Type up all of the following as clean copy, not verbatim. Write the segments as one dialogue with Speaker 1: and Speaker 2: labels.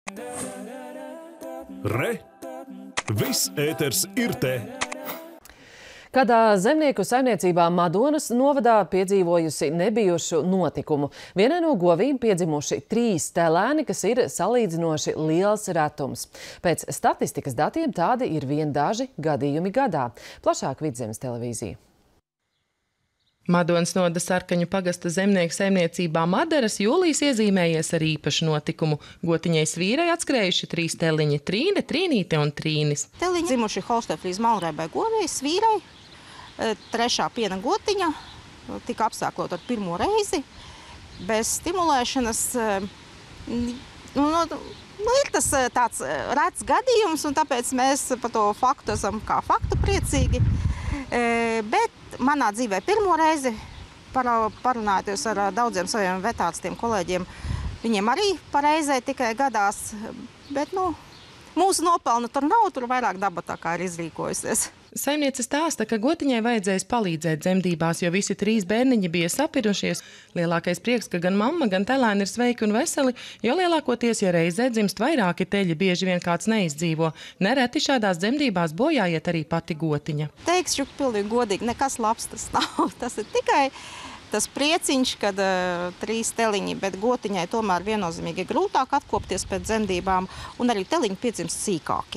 Speaker 1: Re! Viss ēters ir te!
Speaker 2: Kādā zemnieku saimniecībā Madonas novadā piedzīvojusi nebijušu notikumu. Vienai no govīm piedzimuši 3 telēni, kas ir salīdzinoši liels retums. Pēc statistikas datiem tādi ir vien daži gadījumi gadā. Plašāk Vidzemes televīzija.
Speaker 3: Madonas novada Sarkaņu pagasta zemnieku saimniecībā Madaras jūlijas iezīmējies ar īpašu notikumu. Gotiņai svīrai atskrējuši 3 teliņi – Trīne, Trīnīte un Trīnis.
Speaker 4: Teliņi dzimuši Holšteinfrīz malrēbai govei svīrai. 3. piena gotiņa tika apsēklot ar pirmo reizi. Bez stimulēšanas ir tas tāds rets gadījums, un tāpēc mēs par to faktu esam kā faktu priecīgi. Bet manā dzīvē pirmo reizi, parunājoties ar daudziem saviem vetārstiem kolēģiem, viņiem arī pareizē tikai gadās, bet mūsu nopelnu tur nav, tur vairāk daba tā kā ir izrīkojusies.
Speaker 3: Saimniece stāsta, ka gotiņai vajadzēs palīdzēt dzemdībās, jo visi 3 bērniņi bija sapirušies. Lielākais prieks, ka gan mamma, gan telēni ir sveiki un veseli, jo lielākoties, ja reizē dzimst vairāki teļi, bieži vien kāds neizdzīvo. Nereti šādās dzemdībās bojāiet arī pati gotiņa.
Speaker 4: Teikšu pilnīgi godīgi, nekas labs tas nav. Tas ir tikai tas prieciņš, kad 3 teliņi, bet gotiņai tomēr viennozīmīgi ir grūtāk atkopties pēc dzemdībām, un arī teliņi piedzimst sīkāki.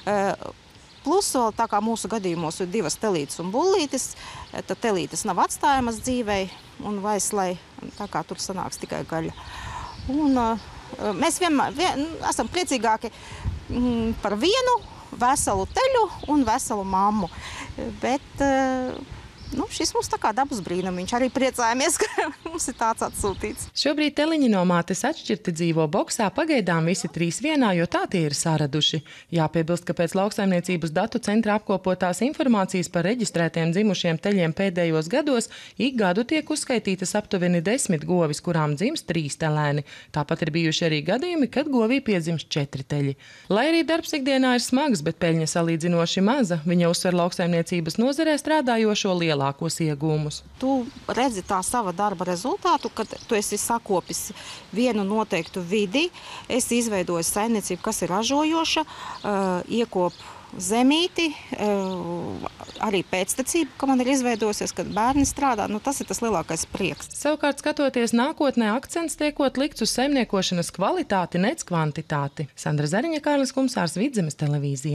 Speaker 4: Plus vēl tā kā mūsu gadījumos ir 2 telītes un bullītes, tad telītes nav atstājamas dzīvei un vaislai, tā kā tur sanāks tikai gaļa. Un mēs vienmēr esam priecīgāki par vienu veselu teļu un veselu mammu, bet šis mums tā kā dabas brīnumiņš. Arī priecājamies, ka mums ir tāds atsūtīts.
Speaker 3: Šobrīd teliņi no mātes atšķirti dzīvo boksā, pagaidām visi 3 vienā, jo tā tie ir saraduši. Jāpiebilst, ka pēc lauksaimniecības datu centra apkopotās informācijas par reģistrētiem dzimušiem teļiem pēdējos gados ik gadu tiek uzskaitītas aptuveni 10 govis, kurām dzimst 3 telēni. Tāpat ir bijuši arī gadījumi, kad govī piedzimst 4 teļi. Lai arī darbs ikdienā ir smags, bet peļņa salīdzinoši maza, viņa uzsver lauksaimniecības nozarē strādājošo lielākos iegūmus.
Speaker 4: Tu redzi tā sava darba rezultātu, kad tu esi sakopis vienu noteiktu vidi, esi izveidojis saimniecību, kas ir ražojoša, iekop zemīti, arī pēctecību, ka man ir izveidojusies, kad bērni strādā, tas ir tas lielākais prieks.
Speaker 3: Savukārt, skatoties nākotnē, akcents tiekot likts uz saimniekošanas kvalitāti, nec kvantitāti. Sandra Zariņa, Kārlis Kumsārs, Vidzemes televīzija.